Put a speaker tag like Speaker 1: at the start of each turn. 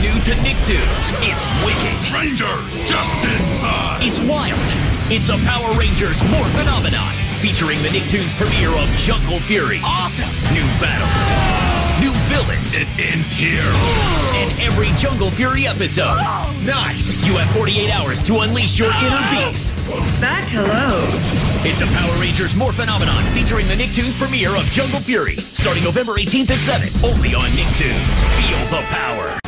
Speaker 1: new to Nicktoons. It's wicked.
Speaker 2: Rangers, just in time.
Speaker 1: It's wild. It's a Power Rangers Morphenomenon, featuring the Nicktoons premiere of Jungle Fury.
Speaker 3: Awesome.
Speaker 1: New battles. New villains.
Speaker 2: It ends here.
Speaker 1: And every Jungle Fury episode.
Speaker 2: Nice.
Speaker 1: You have 48 hours to unleash your inner beast.
Speaker 4: Back hello.
Speaker 1: It's a Power Rangers Morphenomenon featuring the Nicktoons premiere of Jungle Fury, starting November 18th at 7, only on Nicktoons. Feel the power.